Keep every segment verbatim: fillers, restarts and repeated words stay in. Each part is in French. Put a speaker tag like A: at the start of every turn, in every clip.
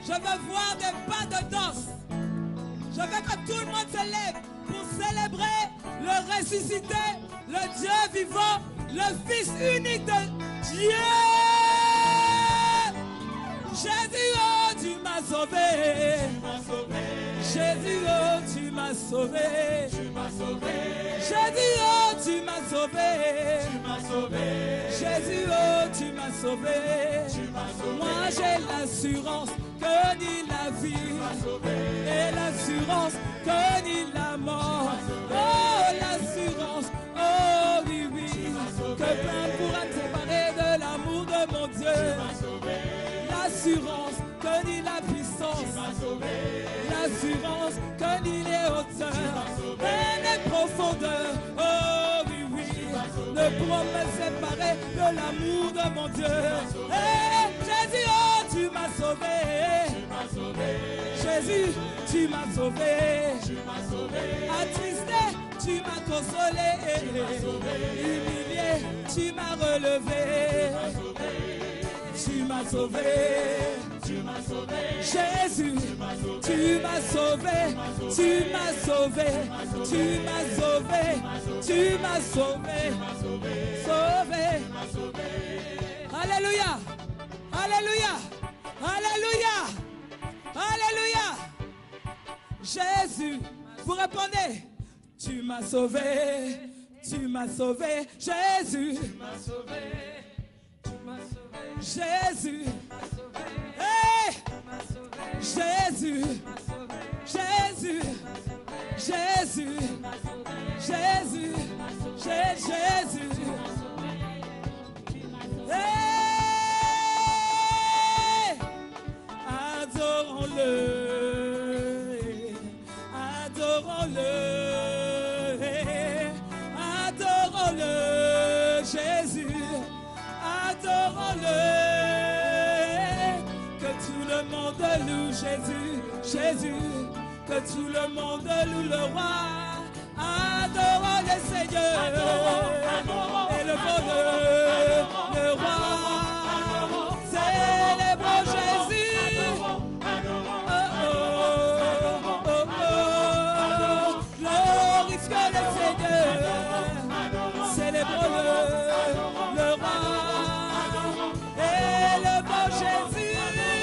A: Je veux voir des pas de danse. Je veux que tout le monde se lève pour célébrer le ressuscité, le Dieu vivant, le Fils unique de Dieu. Jésus, oh, tu m'as sauvé. Jésus, oh, tu m'as sauvé. Jésus, oh, tu m'as sauvé. Jésus, oh, tu m'as sauvé. Moi, j'ai l'assurance que ni la vie et l'assurance que ni la mort. Oh, l'assurance, oh oui, oui, que plein pourra te séparer de l'amour de mon Dieu. L'assurance que ni la puissance, l'assurance que ni les hauteurs et les profondeurs, oh oui, oui, ne pourront me séparer de l'amour de mon Dieu. Hey, Jésus, oh, tu m'as sauvé. Jésus, tu m'as sauvé. Attristé, tu m'as consolé. Humilié, tu m'as relevé. Tu m'as sauvé. Jésus, tu m'as sauvé. Tu m'as sauvé. Tu m'as sauvé. Tu m'as sauvé. Sauvé. Alléluia. Alléluia. Alléluia. Alléluia. Jésus, vous répondez. Tu m'as sauvé. Tu m'as sauvé. Jésus. Tu m'as sauvé. Tu m'as sauvé. Jésus. Hey! Jésus. Jésus. Jésus. Jésus. Jésus. Hey! Adorons-le. Adorons-le. Adorons-le. Jésus. Adorons-le. Que tout le monde loue Jésus. Jésus. Que tout le monde loue le roi. Adorons le Seigneur. Adorons, adorons, et le bonheur. Le roi. Célébrons Jésus. Oh, oh, oh, oh, oh. Glorifions le Seigneur. Célébrons-le. Le roi. Et le bon Jésus.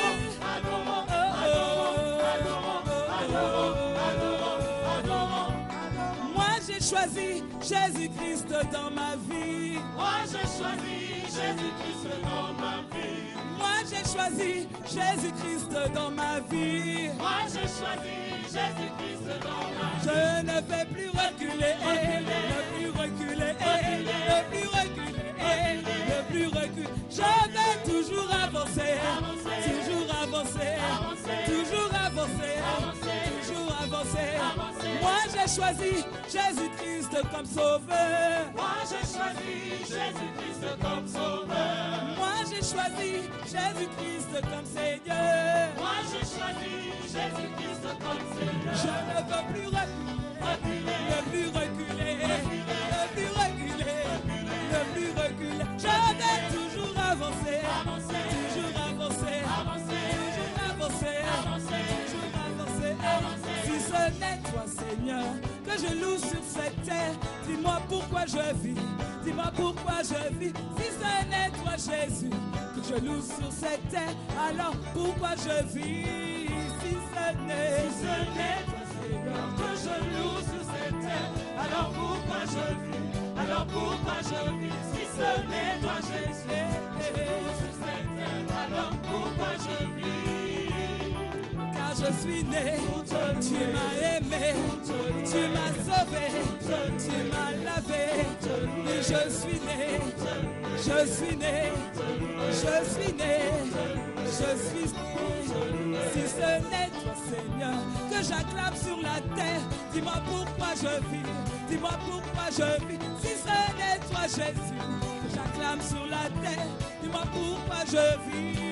A: Choisi Jésus-Christ dans ma vie.
B: Moi j'ai choisi Jésus-Christ dans ma vie.
A: Moi j'ai choisi Jésus-Christ dans ma vie.
B: Moi j'ai choisi Jésus-Christ dans ma vie.
A: Je ne vais plus reculer,
B: reculer,
A: ne plus reculer,
B: reculer,
A: ne plus reculer, ne plus reculer. Je vais toujours avancer,
B: avancer,
A: toujours avancer,
B: avancer,
A: toujours avancer,
B: avancer,
A: toujours avancer.
B: avancer.
A: Moi j'ai choisi Jésus-Christ comme sauveur.
B: Moi j'ai choisi Jésus-Christ comme sauveur.
A: Moi j'ai choisi Jésus-Christ comme Seigneur.
B: Moi j'ai choisi Jésus-Christ comme Seigneur.
A: Je ne veux plus reculer,
B: reculer,
A: ne plus reculer, ne plus reculer, ne plus reculer. Je vais toujours avancer,
B: avancer,
A: toujours avancer,
B: avancer,
A: toujours avancer,
B: avancer,
A: toujours avancer.
B: avancer.
A: Si ce n'est toi, Seigneur, que je loue sur cette terre, dis-moi pourquoi je vis, dis-moi pourquoi je vis. Si ce n'est toi, Jésus, que je loue sur cette terre, alors pourquoi je vis? Si ce n'est,
B: Si ce n'est toi, Seigneur, que je loue sur cette terre, alors pourquoi je vis? Alors pourquoi je vis? Si ce n'est toi, Jésus, que je loue sur cette terre, alors pourquoi je vis?
A: Car je suis né, tu m'as aimé, tu m'as sauvé, tu m'as lavé, et je suis né, je suis né, je suis né, je suis né. Si ce n'est toi, Seigneur, que j'acclame sur la terre, dis-moi pourquoi je vis, dis-moi pourquoi je vis. Si ce n'est toi, Jésus, que j'acclame sur la terre, dis-moi pourquoi je vis.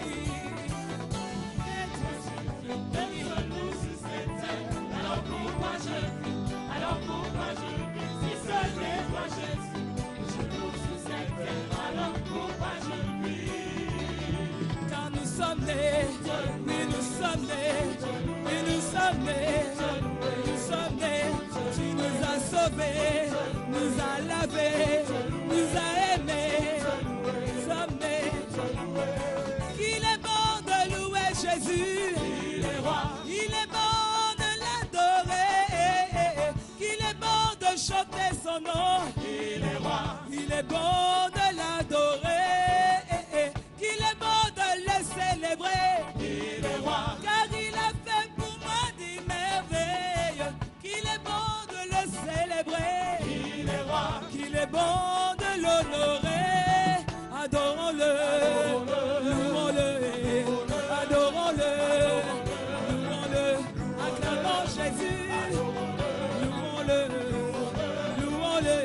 B: Alors pourquoi je vis? Alors pourquoi je vis? Si ce n'est toi, Jésus, que je loue sur cette terre, alors pourquoi je vis?
A: Car nous sommes nés, oui nous sommes nés, nous sommes nés, tu nous as sauvés, nous as lavés, nous as aimés, nous sommes nés. Qu'il est bon de louer Jésus, il est roi, il est bon de l'adorer, qu'il est bon de chanter son nom, il est roi, il est bon de l'adorer, qu'il est bon de le célébrer, il est roi, car il a fait pour moi des merveilles, qu'il est bon de le célébrer, il est roi, qu'il est bon de l'honorer, adorons-le, louons-le, adorons-le, louons-le, acclamons Jésus, louons-le, louons-le,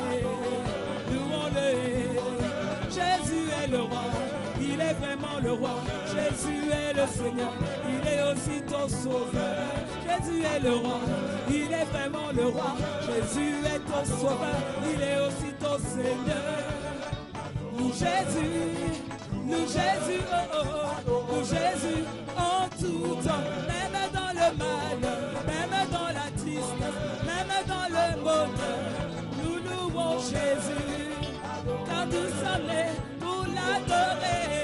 A: louons-le. Jésus est le roi, il est vraiment le roi. Jésus est le Seigneur, il est aussi ton sauveur. Jésus est le roi, il est vraiment le roi. Jésus est ton sauveur, il est aussi ton Seigneur. Nous Jésus, nous Jésus, oh oh, nous Jésus en tout temps, même dans le mal, même dans la tristesse, même dans le bonheur, nous louons Jésus, car nous sommes nés pour l'adorer.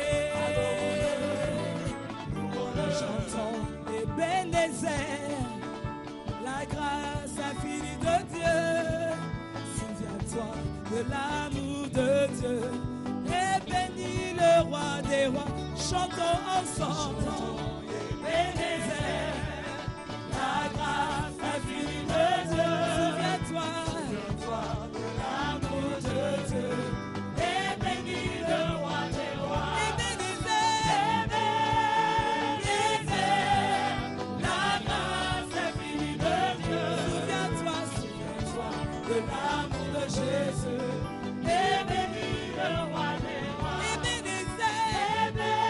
A: Chantons Ebenezer, la grâce infinie de Dieu, souviens-toi de l'amour de Dieu. Et bénis le roi des rois, chantons ensemble. Ebenezer, la grâce infinie de Dieu. Souviens-toi, souviens-toi de l'amour de Dieu. Et bénis le roi des rois. Ebenezer, Ebenezer, la grâce infinie de Dieu. Souviens-toi, souviens-toi de l'amour de Jésus. Et bénis le roi des rois. Ebenezer,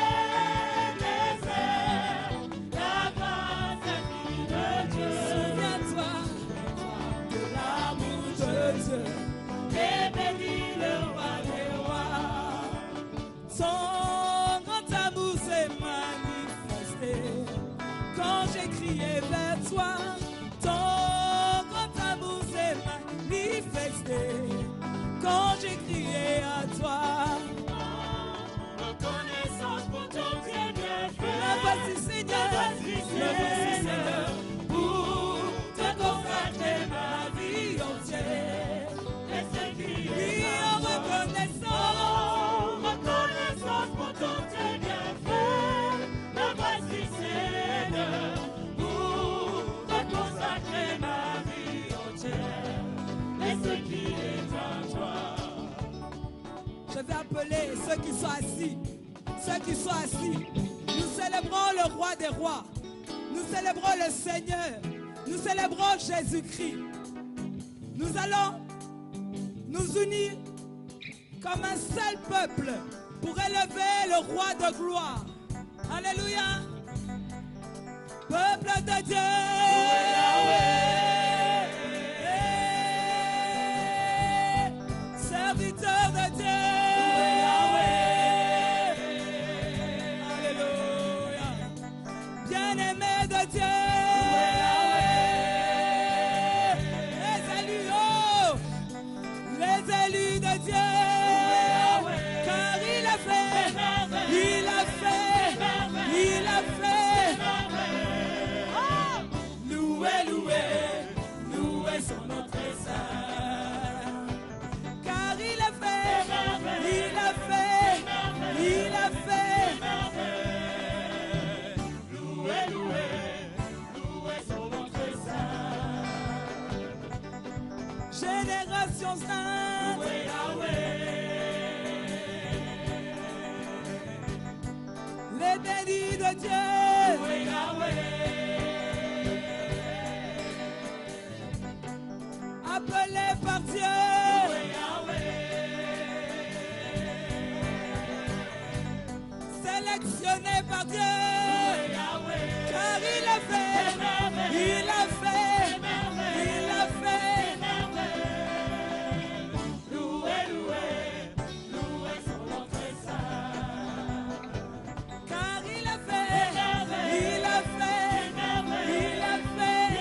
A: Ebenezer, la grâce infinie de Dieu. Souviens-toi de l'amour de Dieu. Et bénis le roi des rois. Son grand amour s'est manifesté quand j'ai crié vers toi. Ton grand amour s'est manifesté quand j'ai crié à toi. Reconnaissance pour ton Dieu bienfait. Me voici Seigneur, me voici Seigneur, pour te consacrer ma vie entière. Laisse crier en reconnaissance. Reconnaissance pour ton Dieu bienfait. Me voici Seigneur, pour te consacrer ma vie entière. Laisse crier en toi. Je vais appeler ceux qui sont assis, ceux qui sont assis. Nous célébrons le roi des rois. Nous célébrons le Seigneur. Nous célébrons Jésus-Christ. Nous allons nous unir comme un seul peuple pour élever le roi de gloire. Alléluia. Peuple de Dieu. Serviteur de Dieu. Alléluia. Bien-aimé de Dieu. Les élus, oh, les élus de Dieu. Car il a fait, il a fait, il a fait. Oh, louez, louez, louez son nom très saint. Car il a fait, il a fait, il a fait. Louez, louez, louez son nom très saint. Génération sainte, louez Yahweh. Les bénis de Dieu, louez Yahweh. Appelés par Dieu, louez Yahweh. Sélectionnés par Dieu, louez Yahweh. Car il a fait, il a fait, il a fait. Louez, louez, louez son nom très saint. Car il a fait, il a fait, il a fait.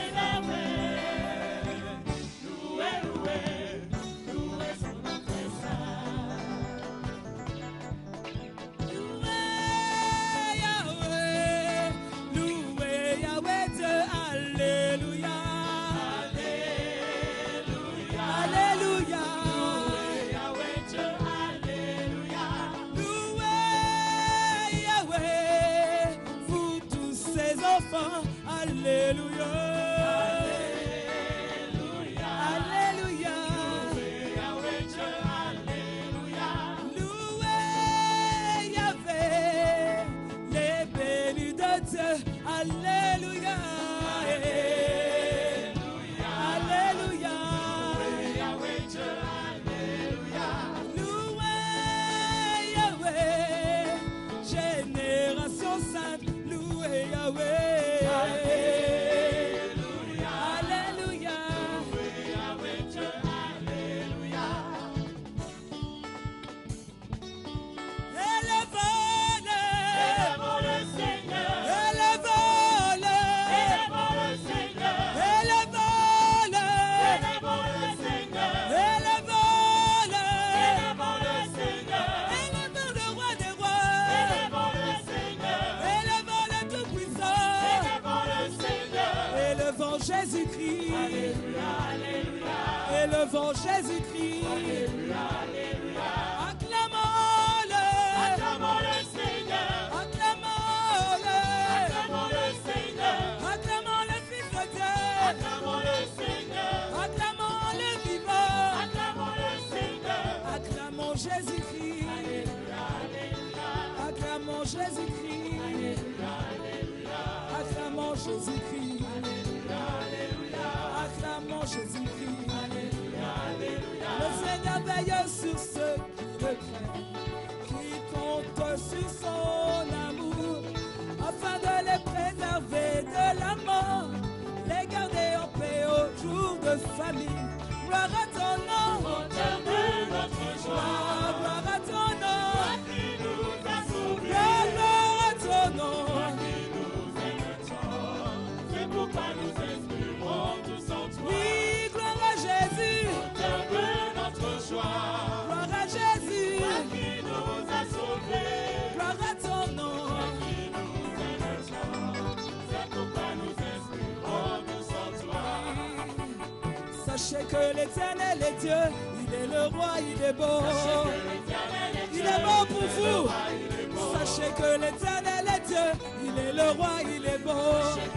A: Jésus-Christ.
B: Alléluia, Alléluia.
A: Élevons Jésus-Christ.
B: Alléluia, Alléluia.
A: Acclamons-le.
B: Acclamons le Seigneur.
A: Acclamons-le.
B: Acclamons le Seigneur.
A: Acclamons le Fils de Dieu.
B: Acclamons le Seigneur.
A: Acclamons le vivant.
B: Acclamons le Seigneur.
A: Acclamons Jésus-Christ.
B: Alléluia, Alléluia.
A: Acclamons Jésus-Christ.
B: Alléluia, Alléluia.
A: Acclamons Jésus-Christ.
B: Alléluia, Alléluia.
A: Acclamons Jésus-Christ.
B: Alléluia, Alléluia.
A: Le Seigneur veille sur ceux qui le craignent, qui comptent sur son amour, afin de les préserver de la mort, les garder en paix au jour de famine. Gloire à ton nom,
B: Auteur de notre joie,
A: gloire à ton nom,
B: qui nous a sauvés,
A: gloire à ton nom.
B: qui nous aime tant. C'est pourquoi nous espérons tous en toi.
A: Oui, gloire à Jésus,
B: Auteur de notre joie,
A: gloire à Jésus,
B: qui nous a sauvés,
A: gloire à ton nom.
B: qui nous aime tant. C'est pourquoi nous espérons tous en toi.
A: Sachez que l'Éternel est Dieu, il est le roi, il est beau. Il est bon pour vous. Sachez que l'Éternel est Dieu, il est le roi, il est beau.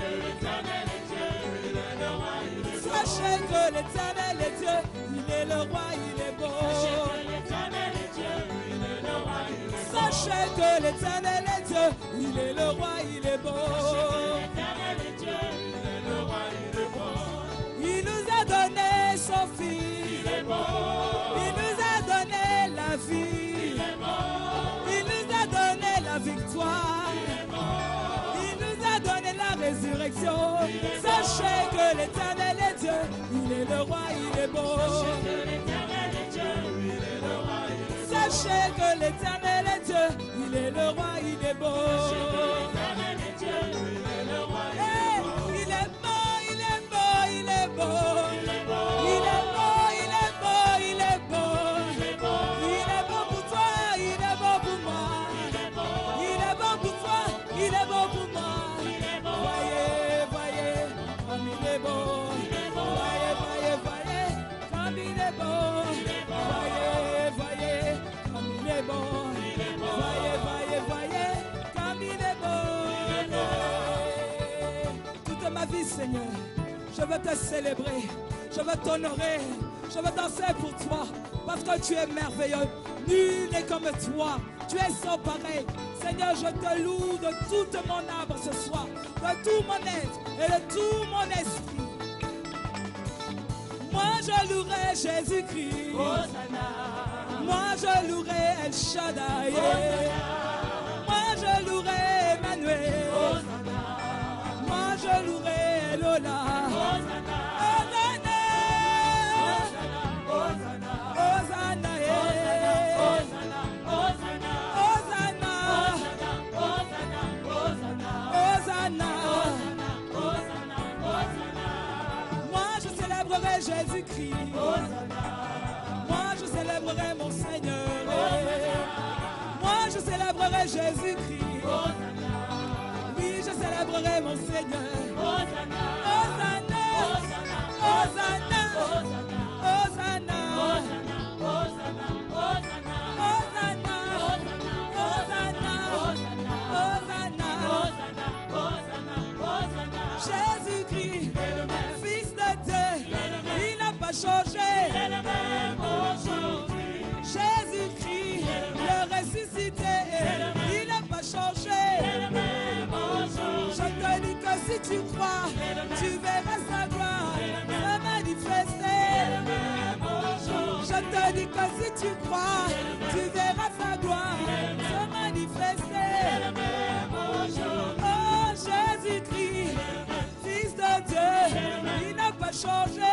A: Sachez que l'Éternel est Dieu, il est le roi, il est beau. Sachez que l'Éternel est Dieu, il est le roi, il est beau. Il nous a donné son Fils, il nous a donné la vie, il nous a donné la victoire, il nous a donné la résurrection. Sachez que l'Éternel est Dieu, il est le roi, il est beau. Sachez que l'Éternel est Dieu, il est le roi, il est beau. Hey, il est beau, il est beau, il est beau. Il est beau, il est beau, il est beau. Il est beau pour toi, il est beau pour moi. Il est beau pour toi, il est beau pour moi. Voyez, voyez, comme il est beau. Voyez, voyez, voyez, comme il est beau. Voyez, voyez, comme il est beau. Voyez, voyez, voyez, comme il est beau. Toute ma vie, Seigneur, je veux te célébrer, je veux t'honorer, je veux danser pour toi, parce que tu es merveilleux. Nul n'est comme toi, tu es sans pareil. Seigneur, je te loue de toute mon âme ce soir, de tout mon être et de tout mon esprit. Moi, je louerai Jésus-Christ. Moi, je louerai El Shaddai. Moi, je louerai Emmanuel. Moi, je louerai Elola. Hosanna. Hosanna. Hosanna. Hosanna. Moi, je célébrerai Jésus-Christ. Moi, je célébrerai mon Seigneur. Moi, je célébrerai Jésus-Christ. Oui, je célébrerai mon Seigneur. Hosanna. Hosanna. Hosanna. Hosanna. Hosanna. Hosanna. Jésus-Christ, Fils de Dieu, il n'a pas changé. Jésus-Christ, le ressuscité, il n'a pas changé. Je te dis que si tu crois, tu verras sa gloire se manifester. Je te dis que si tu crois, tu verras sa gloire se manifester. Oh Jésus-Christ, Fils de Dieu, il n'a pas changé.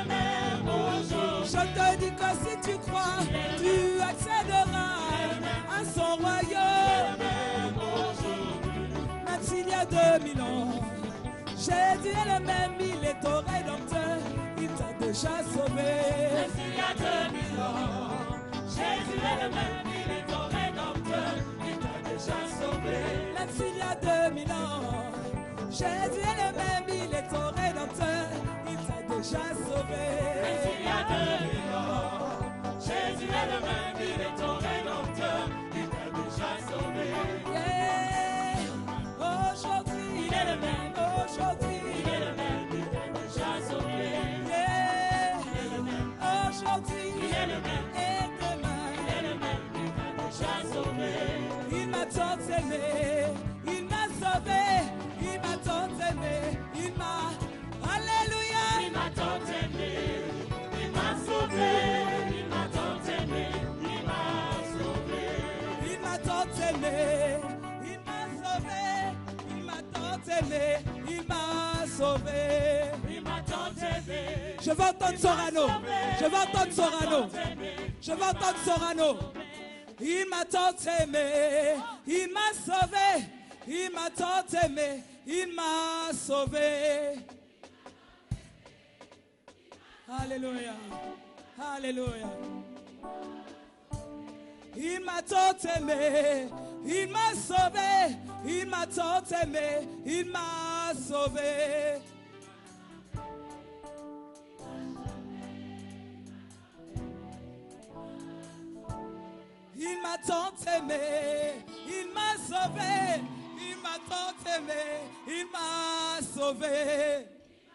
A: Je te dis que si tu crois, tu accéderas à son royaume. Même s'il y a deux mille ans, Jésus est le même, il est ton rédempteur, il t'a déjà sauvé.
B: Même s'il y a deux mille ans, Jésus est le même, il est ton rédempteur, il t'a déjà sauvé.
A: Même s'il y a deux mille ans, Jésus est le même, il est ton rédempteur, il t'a déjà sauvé.
B: Même s'il y a de l'erreur, Jésus est le même, il est ton rédempteur, il t'a déjà sauvé.
A: Yeah. Aujourd'hui,
B: Il est le même,
A: aujourd'hui,
B: il est le même, il t'a déjà sauvé.
A: yeah.
B: Il est le même,
A: Aujourd'hui,
B: il est le même,
A: et demain,
B: il est le même, il t'a déjà sauvé.
A: il m'a tant aimé, il m'a sauvé, il m'a tant aimé, il m'a, alléluia,
B: Il m'a tant aimé, il m'a sauvé, il m'a tant aimé, il m'a sauvé.
A: il m'a tant aimé, il m'a sauvé, il m'a tant aimé, il m'a sauvé.
B: Il m'a tant aimé,
A: Je veux entendre Sorano, je veux entendre Sorano, je veux entendre Sorano. Il m'a tant aimé, il m'a sauvé, il m'a tant aimé, il m'a sauvé. Alléluia, alléluia. Il m'a tant aimé, il m'a sauvé, il m'a tant aimé, il m'a sauvé. Il m'a tant aimé, il m'a sauvé, il m'a tant aimé, il m'a sauvé.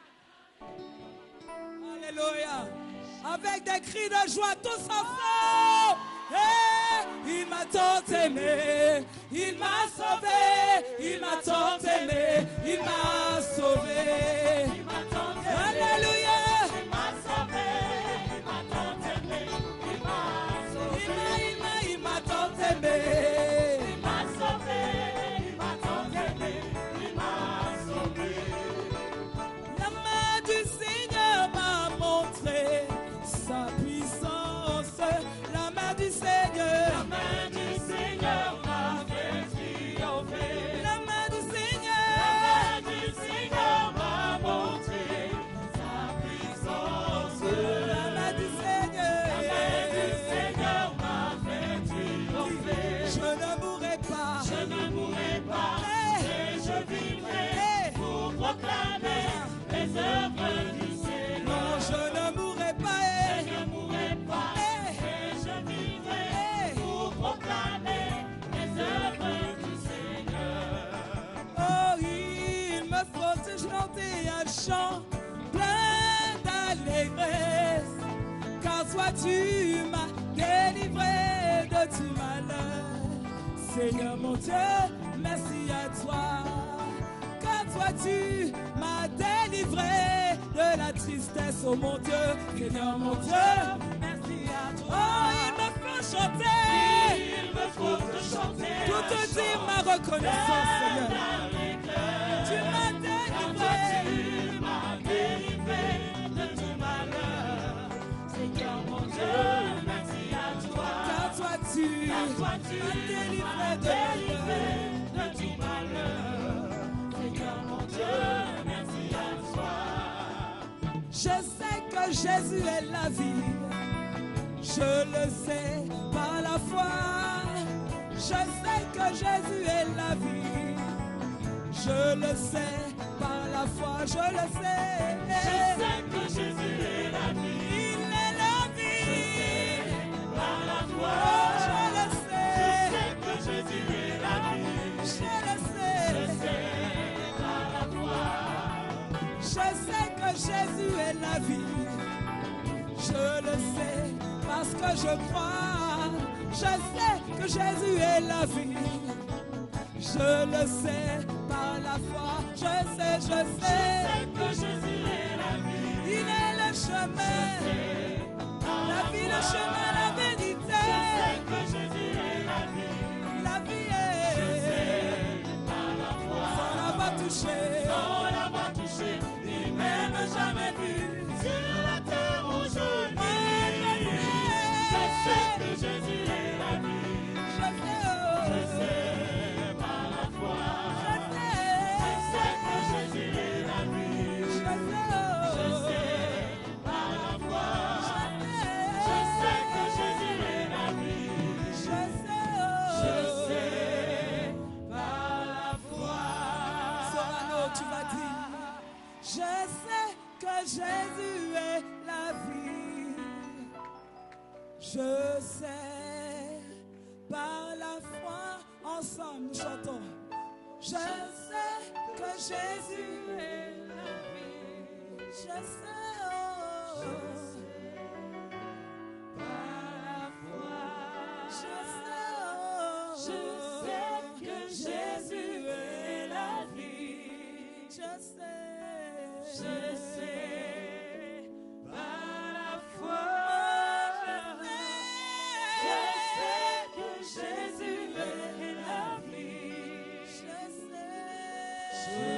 A: Alléluia. Avec des cris de joie, tous ensemble. Hey, il m'a tant aimé, il m'a sauvé, il m'a tant aimé, il m'a sauvé.
B: il m'a tant aimé,
A: Alléluia.
B: il m'a sauvé, il m'a tant aimé, il m'a sauvé.
A: Il m'a, il m'a, il m'a tant aimé.
B: Il m'a sauvé, il m'a tant aimé, il m'a sauvé.
A: La main du Seigneur m'a montré sa puissance. La main du Seigneur.
B: La main du Seigneur m'a fait triompher.
A: La main du
B: La
A: Seigneur.
B: main du Seigneur m'a montré sa puissance.
A: La main du Seigneur.
B: La main du Seigneur m'a fait triompher.
A: Je ne mourrai pas.
B: Je ne mourrai pas, mais je vivrai pour proclamer les œuvres du Seigneur.
A: Non, je ne mourrai pas.
B: Je ne mourrai pas, mais je vivrai pour proclamer les œuvres du Seigneur.
A: Oh, il me faut chanter un chant plein d'allégresse, car toi tu m'as délivré de tout malheur. Seigneur mon Dieu, merci à toi, car toi tu m'as délivré de la tristesse, oh mon Dieu. Seigneur mon Dieu, merci à toi. Oh, il me faut chanter,
B: Il me faut te chanter
A: tout te dire ma reconnaissance, Seigneur. Tu m'as délivré.
B: Tu m'as délivré de tout malheur. Seigneur mon Dieu, merci à toi.
A: Car toi tu
B: Car toi tu
A: m'as
B: m'as
A: délivré
B: délivré de tout malheur. Seigneur mon Dieu, merci à toi.
A: de... Je sais que Jésus est la vie. Je le sais par la foi. Je sais que Jésus est la vie. Je le sais par la foi. Je le sais.
B: Je sais que Jésus est la vie.
A: Il est la vie.
B: Par la
A: Oh,
B: foi,
A: je le
B: je
A: sais.
B: sais que Jésus est la vie.
A: Je le
B: Je
A: sais.
B: sais par la foi.
A: Je sais que Jésus est la vie. Je le sais parce que je crois. Je sais que Jésus est la vie. Je le sais par la foi. Je sais, je
B: Je
A: sais.
B: sais que Jésus est la vie.
A: Il est le chemin, la vie, le chemin, la
B: Je
A: vérité.
B: sais que Jésus est la vie.
A: La vie est.
B: Par la foi,
A: Ça n'a pas touché.
B: on l'a pas touché, ni même jamais vu. Sur la terre où je vis, je sais que Jésus est la vie.
A: Je sais, oh.
B: Je sais par la foi.
A: Je sais.
B: Je sais que Jésus est la vie.
A: Je sais, oh.
B: Je
A: Jésus est la vie. Je sais par la foi, ensemble nous chantons. Je sais que Jésus est la vie. Je sais, oh, je sais par la foi. Je sais, oh, je sais que Jésus est la vie. Je sais, je sais par la foi. Je sais que Jésus est la vie. Je sais.